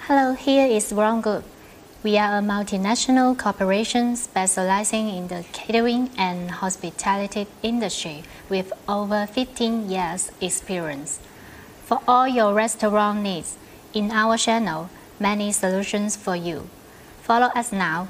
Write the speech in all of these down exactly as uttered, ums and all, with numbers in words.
Hello, here is Wrong Group. We are a multinational corporation specializing in the catering and hospitality industry with over fifteen years experience. For all your restaurant needs, in our channel, many solutions for you. Follow us now.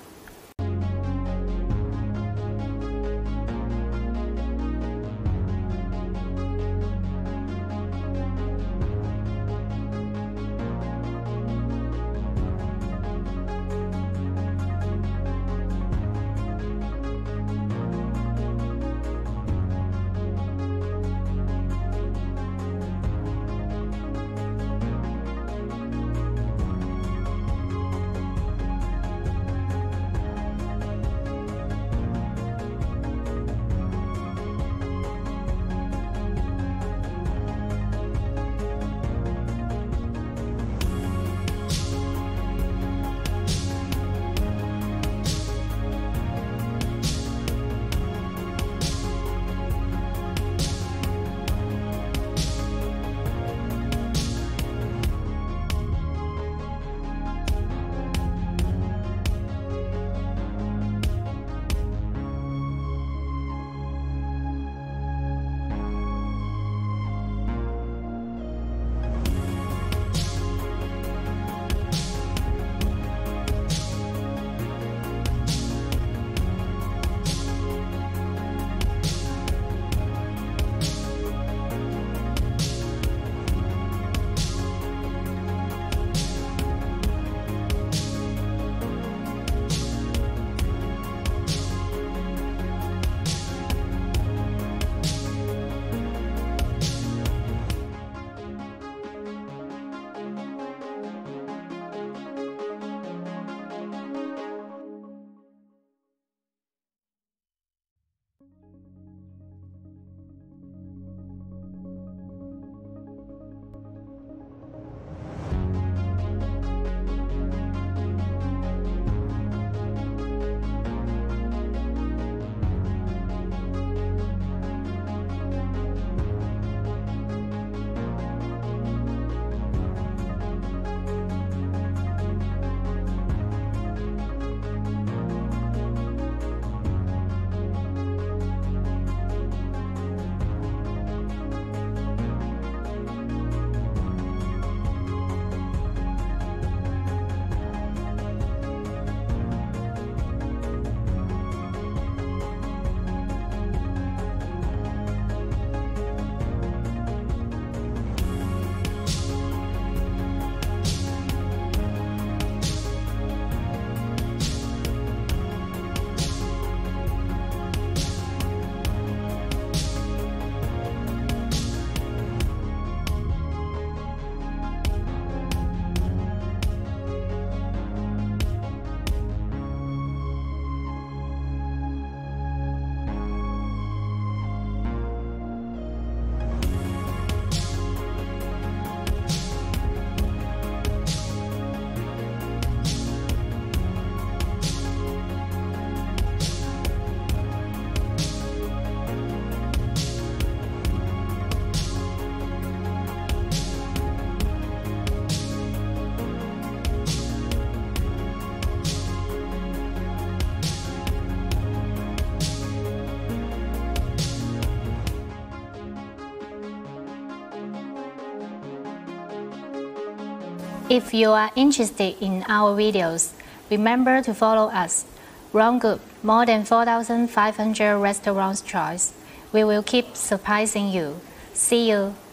If you are interested in our videos, remember to follow us. Wrong Group, more than four thousand five hundred restaurants choice. We will keep surprising you. See you.